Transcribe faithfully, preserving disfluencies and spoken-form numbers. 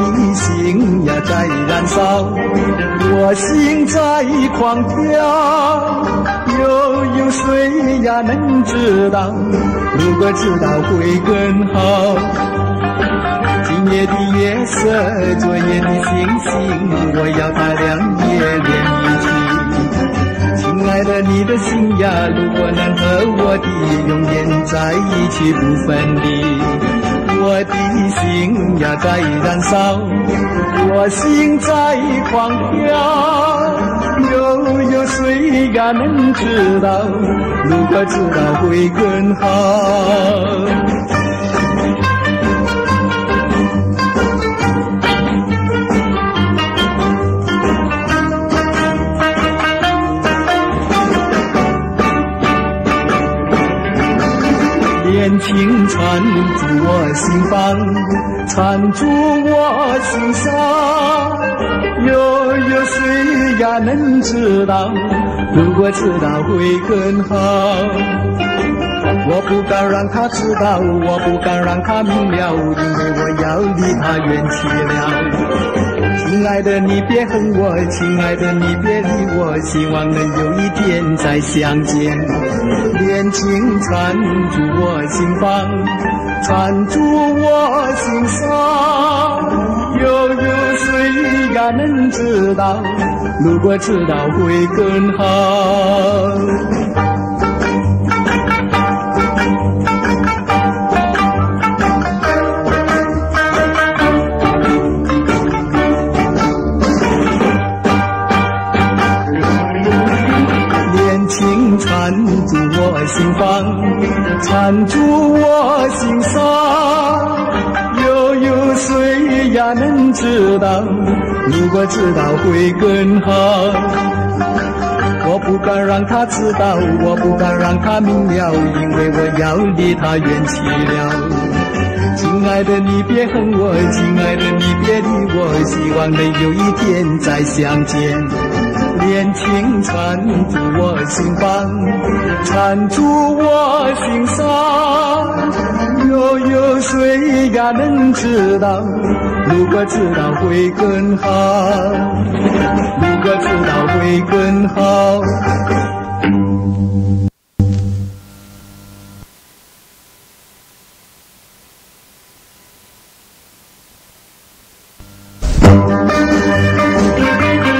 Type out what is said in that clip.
的心呀在燃烧，我心在狂跳，又有谁呀能知道？如果知道会更好。今夜的月色，昨夜的星星，我要它两夜连一起。亲爱的，你的心呀，如果能和我的永远在一起不分离，我的心呀在燃烧，我心在狂跳，又有谁呀能知道？如果知道会更好。恋情缠住我心房，缠住我心上，又有谁呀能知道？如果知道会更好。我不敢让他知道，我不敢让他明了，因为我要离他远去了。亲爱的，你别恨我，亲爱的，你别理我，希望能有一天再相见。恋情缠住我心房，缠住我心上，又有谁呀能知道？如果知道会更好。缠住我心房，缠住我心上，又有谁呀能知道？如果知道会更好。我不敢让他知道，我不敢让他明了，因为我要离他远去了。亲爱的，你别恨我，亲爱的，你别理我，希望能有一天再相见。恋情缠住我心房，缠住我心上，又有谁呀能知道？如果知道会更好，如果知道会更好。